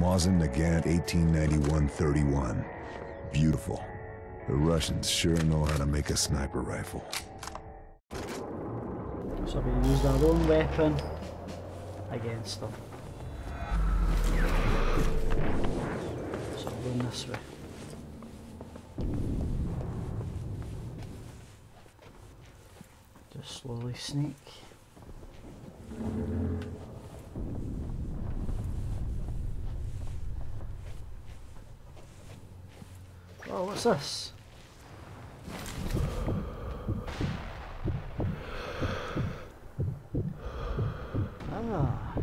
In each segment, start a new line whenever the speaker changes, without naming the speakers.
Mosin Nagant 1891-31. Beautiful. The Russians sure know how to make a sniper rifle.
So we used our own weapon against them. So I'm going this way. Just slowly sneak. Oh, what's this? Ah.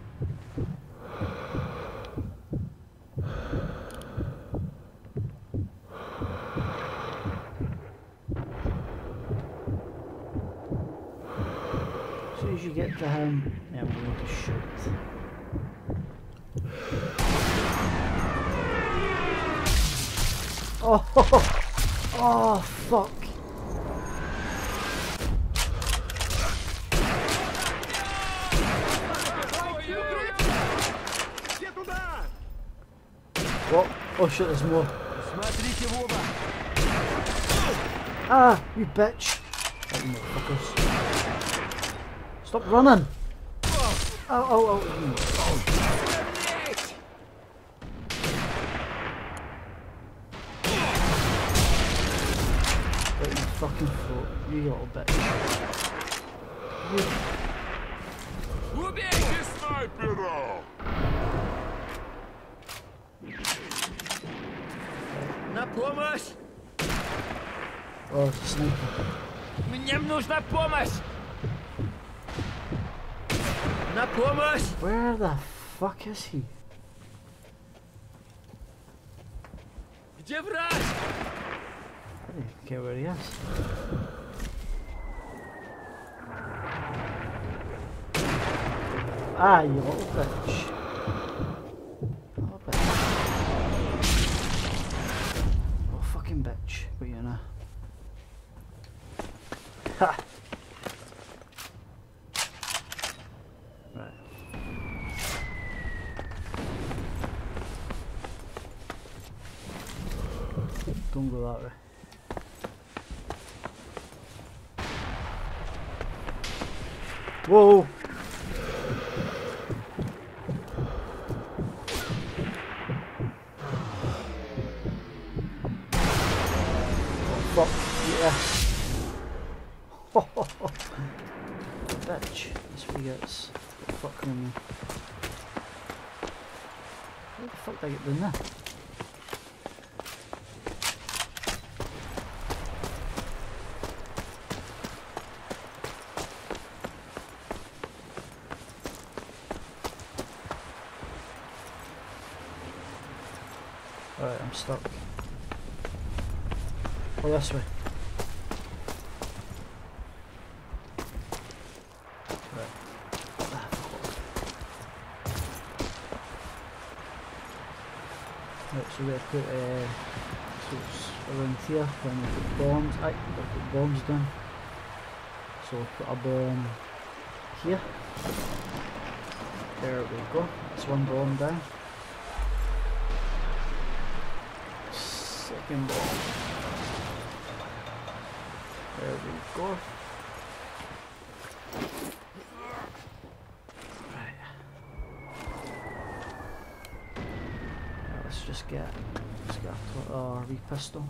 As soon as you get to him, yeah, I'm going to shoot. Oh, oh, fuck. What? Oh shit, there's more. Ah, you bitch. Oh, you motherfuckers. Stop running. Oh. Right in the fucking throat, you little bitch.
Убейте снайпера! На помощь!
Oh, it's a sniper.
Мне нужна помощь! На помощь!
Where the fuck is he?
Где враг?
I don't even care where he is. Ah, you little bitch. Little bitch. Oh, fucking bitch. Got you now. Ha! Right. Don't go that way. Whoa! Oh, fuck, yes. Bitch, that's what he gets. Fuck on me. How the fuck did I get down there? Alright, I'm stuck. Oh, this way. Right. Right, so we're put so it's around here when we put bombs. Aye, we'll put bombs down. So we'll put a bomb here. There we go. That's one bomb down. Second bomb. There we go. Right. Now let's just get a wee pistol.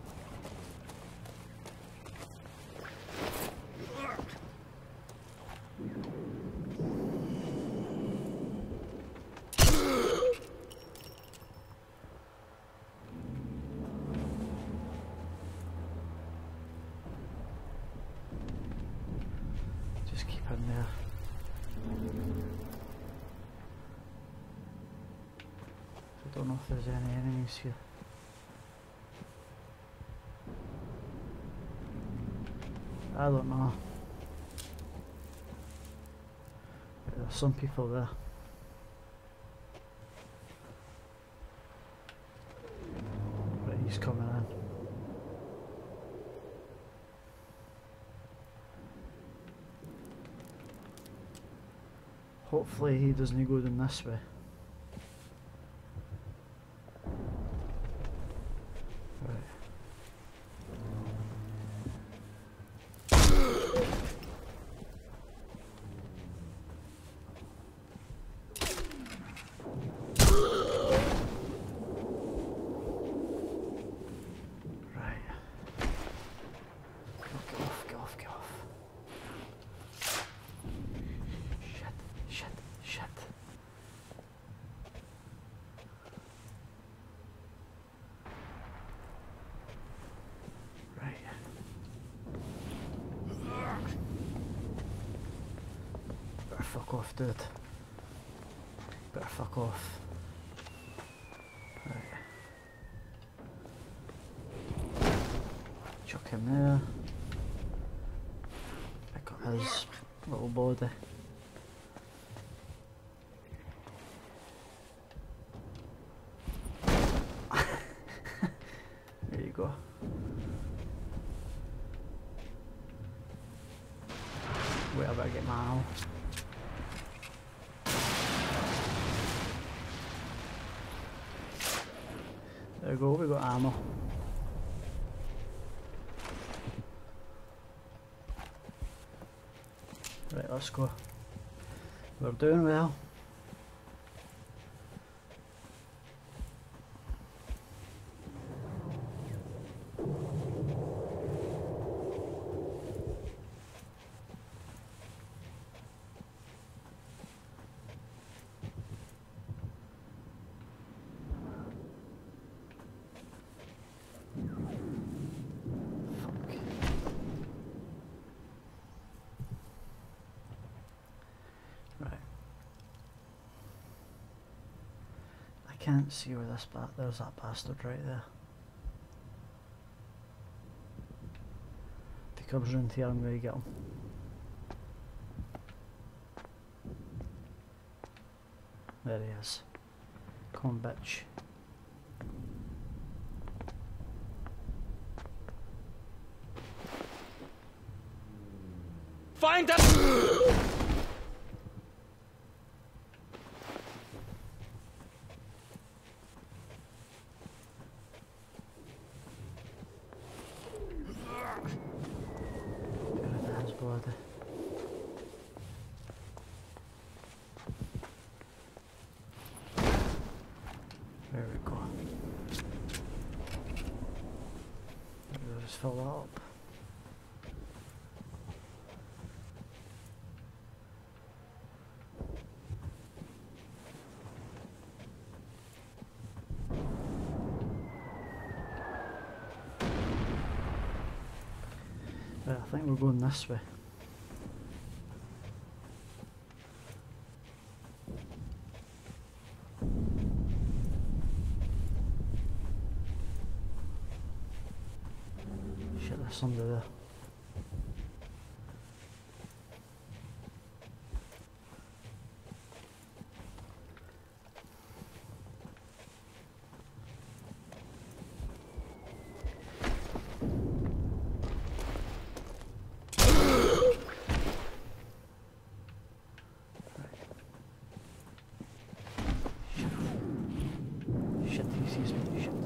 Just keep in there. I don't know if there's any enemies here. I don't know. There's some people there. Right, he's coming in. Hopefully he doesn't go down this way. Fuck off, dude. Better fuck off. Right. Chuck him there. Pick up his little body. There you go. Wait, I better get my ammo. There we go, we got ammo. Right, let's go. We're doing well. I can't see where this there's that bastard right there. If he comes round here, I'm going to get him. There he is. Come on, bitch.
Find us!
There we go. We'll just fill that up. Right, I think we're going this way. Shit, there's somebody there. Shit, he sees me. Shit.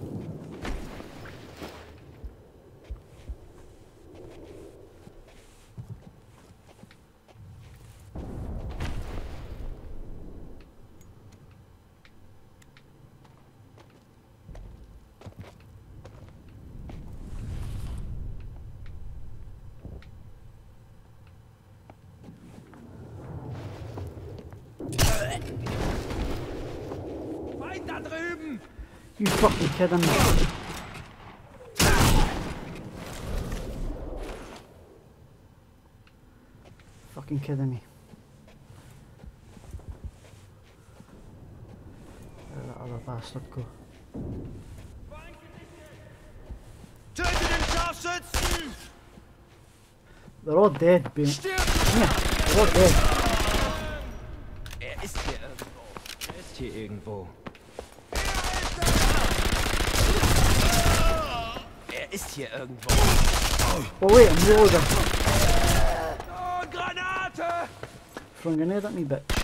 Da drüben!
You fucking kidding me? Fucking kidding me. Where did that other bastard go?
Töte den Scharfschützen!
They're all dead, being. Yeah, they're all dead.
Ist hier irgendwo. Ist hier irgendwo. Ist hier irgendwo.
Oh wait, I'm reloading.
Oh, Granate!
Throw a grenade at me, bitch.